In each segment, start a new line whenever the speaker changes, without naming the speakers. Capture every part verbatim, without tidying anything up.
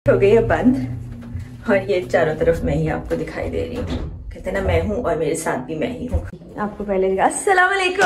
हो गई है बंद और ये चारों तरफ मैं ही आपको दिखाई दे रही हूँ। कहते हैं ना मैं हूँ और मेरे साथ भी मैं ही हूँ। आपको पहले अस्सलाम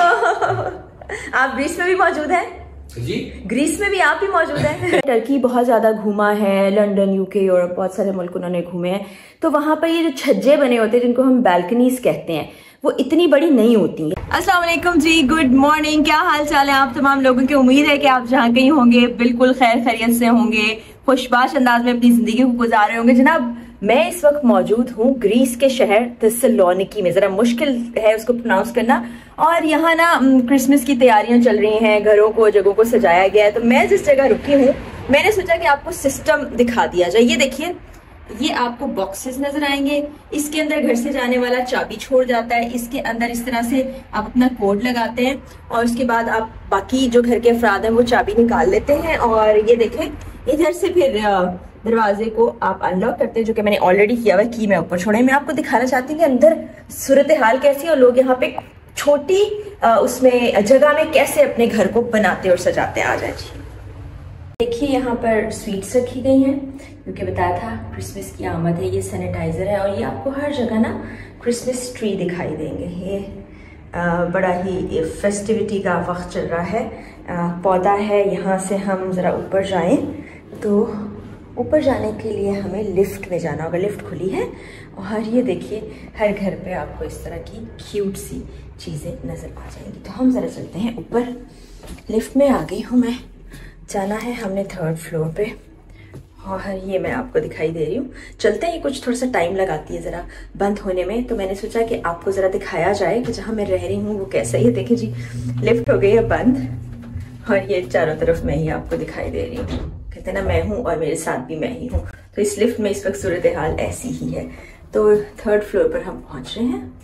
वालेकुम। आप ग्रीस में भी मौजूद हैं
जी?
ग्रीस में भी आप ही मौजूद हैं। टर्की बहुत ज्यादा घूमा है, लंदन, यूके, यूरोप, बहुत सारे मुल्क उन्होंने घूमे हैं। तो वहां पर ये जो छज्जे बने होते हैं जिनको हम बैल्कनीज कहते हैं वो इतनी बड़ी नहीं होती है। अस्सलाम वालेकुम जी, गुड मॉर्निंग। क्या हाल चाल है आप तमाम लोगों की? उम्मीद है कि आप जहाँ कहीं होंगे बिल्कुल खैर खैरियत से होंगे, खुशबाश अंदाज में अपनी जिंदगी को गुजार रहे होंगे। जनाब मैं इस वक्त मौजूद हूँ ग्रीस के शहर थिस्सलोनिकी में, जरा मुश्किल है उसको प्रोनाउंस करना। और यहाँ ना क्रिसमस की तैयारियां चल रही हैं, घरों को जगहों को सजाया गया है। तो मैं जिस जगह रुकी हूँ मैंने सोचा कि आपको सिस्टम दिखा दिया जाए। ये देखिए, ये आपको बॉक्सेस नजर आएंगे, इसके अंदर घर से जाने वाला चाबी छोड़ जाता है, इसके अंदर इस तरह से आप अपना कोड लगाते हैं और उसके बाद आप बाकी जो घर के अफराद हैं वो चाबी निकाल लेते हैं। और ये देखें इधर से फिर दरवाजे को आप अनलॉक करते हैं, जो कि मैंने ऑलरेडी किया हुआ है। की मैं ऊपर छोड़े, मैं आपको दिखाना चाहती हूँ कि अंदर सूरत हाल कैसी है और लोग यहाँ पे छोटी उसमें जगह में कैसे अपने घर को बनाते और सजाते हैं। आ जाए जी, देखिए यहाँ पर स्वीट्स रखी गई हैं क्योंकि बताया था क्रिसमस की आमद है। ये सैनिटाइजर है और ये आपको हर जगह ना क्रिसमस ट्री दिखाई देंगे। ये आ, बड़ा ही फेस्टिविटी का वक्त चल रहा है। आ, पौधा है। यहाँ से हम ज़रा ऊपर जाएं तो ऊपर जाने के लिए हमें लिफ्ट में जाना होगा। लिफ्ट खुली है और ये देखिए हर घर पे आपको इस तरह की क्यूट सी चीज़ें नज़र आ जाएंगी। तो हम ज़रा चलते हैं ऊपर। लिफ्ट में आ गई हूँ मैं, जाना है हमने थर्ड फ्लोर पे और ये मैं आपको दिखाई दे रही हूँ। चलते हैं, कुछ थोड़ा सा टाइम लगाती है ज़रा बंद होने में, तो मैंने सोचा कि आपको ज़रा दिखाया जाए कि जहाँ मैं रह रही हूँ वो कैसा है। ये देखिए जी, लिफ्ट हो गई है बंद और ये चारों तरफ मैं ही आपको दिखाई दे रही हूँ। कहते हैं ना मैं हूँ और मेरे साथ भी मैं ही हूँ। तो इस लिफ्ट में इस वक्त सूरत हाल ऐसी ही है। तो थर्ड फ्लोर पर हम पहुँच रहे हैं।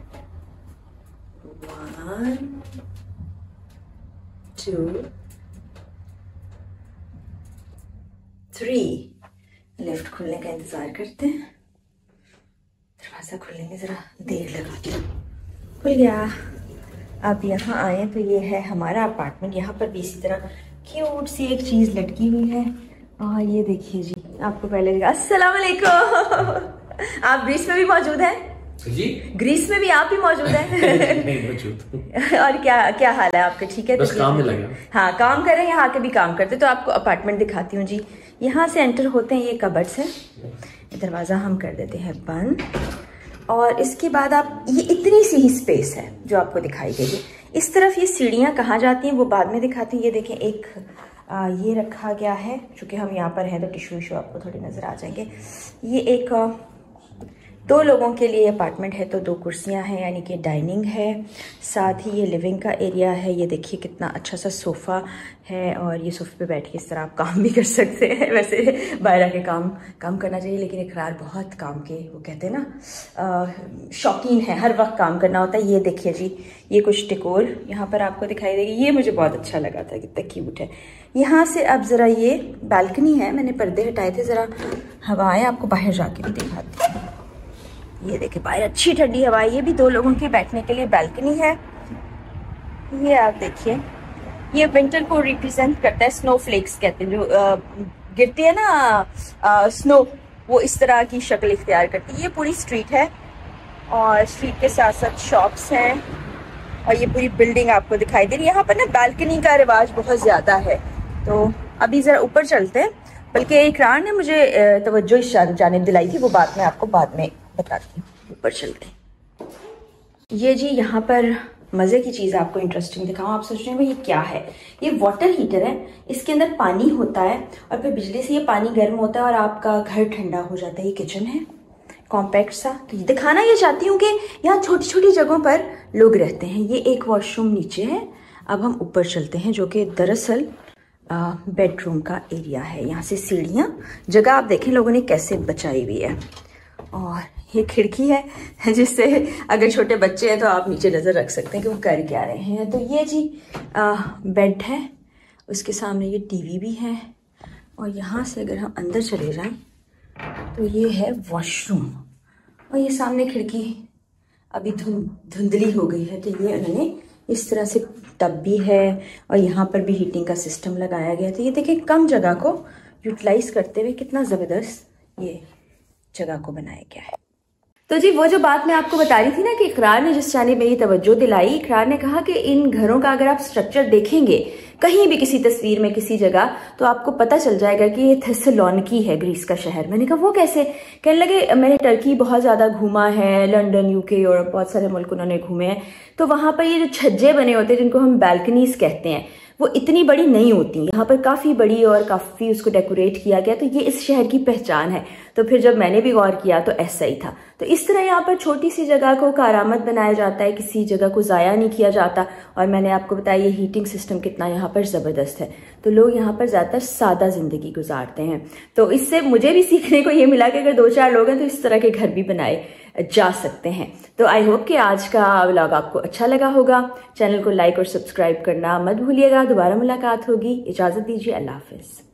One two three. लिफ्ट खुलने का इंतजार करते हैं। दरवाजा खुलने में जरा देर लगाती हूँ। खुल गया। अब यहाँ आए तो ये है हमारा अपार्टमेंट। यहाँ पर भी इसी तरह क्यूट सी एक चीज लटकी हुई है और ये देखिए जी, आपको पहले अस्सलाम वालेकुम। आप ग्रीस में भी मौजूद हैं
जी?
ग्रीस में भी आप ही मौजूद हैं?
नहीं मौजूद।
और क्या क्या हाल है आपका? ठीक है,
बस काम में लगे।
हाँ काम कर रहे हैं, यहाँ के भी काम करते। तो आपको अपार्टमेंट दिखाती हूँ जी। यहाँ से एंटर होते हैं, ये कबर्ड्स है, दरवाजा हम कर देते हैं बंद और इसके बाद आप ये इतनी सी ही स्पेस है जो आपको दिखाई देगी। इस तरफ ये सीढ़ियाँ कहाँ जाती हैं वो बाद में दिखाती हूँ। ये देखें एक आ, ये रखा गया है, चूँकि हम यहाँ पर हैं तो टिश्यू विशू आपको थोड़े नज़र आ जाएंगे। ये एक आ, दो लोगों के लिए अपार्टमेंट है, तो दो कुर्सियां हैं, यानी कि डाइनिंग है, साथ ही ये लिविंग का एरिया है। ये देखिए कितना अच्छा सा सोफ़ा है और ये सोफ़े पे बैठ के इस तरह आप काम भी कर सकते हैं। वैसे बाहर के काम काम करना चाहिए, लेकिन इकरार बहुत काम के वो कहते हैं ना शौकीन है, हर वक्त काम करना होता है। ये देखिए जी, ये कुछ डेकोर यहाँ पर आपको दिखाई देगी। ये मुझे बहुत अच्छा लगा था, कितना क्यूट है। यहाँ से अब ज़रा ये बालकनी है, मैंने पर्दे हटाए थे, ज़रा हवाएं आपको बाहर जाके भी दिखाती हूँ। ये देखिए बाहर अच्छी ठंडी हवा। ये भी दो लोगों के बैठने के लिए बैल्कनी है। ये आप देखिए, ये विंटर को रिप्रेजेंट करता है। स्नो फ्लेक्स कहते हैं, जो आ, गिरती है ना आ, स्नो, वो इस तरह की शक्ल इख्तियार करती है। ये पूरी स्ट्रीट है और स्ट्रीट के साथ साथ शॉप्स हैं और ये पूरी बिल्डिंग आपको दिखाई दे रही है। यहाँ पर ना बालकनी का रिवाज बहुत ज्यादा है। तो अभी जरा ऊपर चलते हैं, बल्कि इकरार ने मुझे तवज्जो इस जानिब दिलाई थी, वो बात मैं आपको बाद में बताती हूँ। ऊपर चलते हैं। ये जी यहाँ पर मज़े की चीज़ आपको इंटरेस्टिंग दिखाऊं। आप सोच रहे हैं भाई ये क्या है? ये वाटर हीटर है, इसके अंदर पानी होता है और फिर बिजली से ये पानी गर्म होता है और आपका घर ठंडा हो जाता है। ये किचन है कॉम्पैक्ट सा। तो ये दिखाना ये चाहती हूँ कि यहाँ छोटी छोटी जगहों पर लोग रहते हैं। ये एक वॉशरूम नीचे है। अब हम ऊपर चलते हैं, जो कि दरअसल बेडरूम का एरिया है। यहाँ से सीढ़ियाँ, जगह आप देखें लोगों ने कैसे बचाई हुई है। और ये खिड़की है जिससे अगर छोटे बच्चे हैं तो आप नीचे नज़र रख सकते हैं कि वो कर क्या रहे हैं। तो ये जी आ, बेड है, उसके सामने ये टीवी भी है और यहाँ से अगर हम अंदर चले जाएं तो ये है वॉशरूम और ये सामने खिड़की अभी धुंध धुंधली हो गई है। तो ये उन्होंने इस तरह से टब भी है और यहाँ पर भी हीटिंग का सिस्टम लगाया गया। तो ये देखिए कम जगह को यूटिलाइज करते हुए कितना ज़बरदस्त ये जगह को बनाया गया है। तो जी वो जो बात मैं आपको बता रही थी ना कि इकरार ने जिस जानिब मेरी तवज्जो दिलाई, इकरार ने कहा कि इन घरों का अगर आप स्ट्रक्चर देखेंगे कहीं भी किसी तस्वीर में किसी जगह तो आपको पता चल जाएगा कि ये थेसलोनिकी है, ग्रीस का शहर। मैंने कहा वो कैसे? कहने लगे मैंने टर्की बहुत ज़्यादा घूमा है, लंदन, यूके, यूरोप, बहुत सारे मुल्क उन्होंने घूमे हैं, तो वहाँ पर ये जो छज्जे बने होते हैं जिनको हम बैल्कनीज कहते हैं वो इतनी बड़ी नहीं होती, यहाँ पर काफ़ी बड़ी और काफ़ी उसको डेकोरेट किया गया, तो ये इस शहर की पहचान है। तो फिर जब मैंने भी गौर किया तो ऐसा ही था। तो इस तरह यहाँ पर छोटी सी जगह को कारामद बनाया जाता है, किसी जगह को ज़ाया नहीं किया जाता। और मैंने आपको बताया ये हीटिंग सिस्टम कितना यहाँ पर ज़बरदस्त है। तो लोग यहाँ पर ज़्यादातर सादा ज़िंदगी गुजारते हैं। तो इससे मुझे भी सीखने को ये मिला कि अगर दो चार लोग हैं तो इस तरह के घर भी बनाए जा सकते हैं। तो आई होप कि आज का व्लॉग आपको अच्छा लगा होगा। चैनल को लाइक और सब्सक्राइब करना मत भूलिएगा। दोबारा मुलाकात होगी। इजाज़त दीजिए। अल्लाह हाफिज़।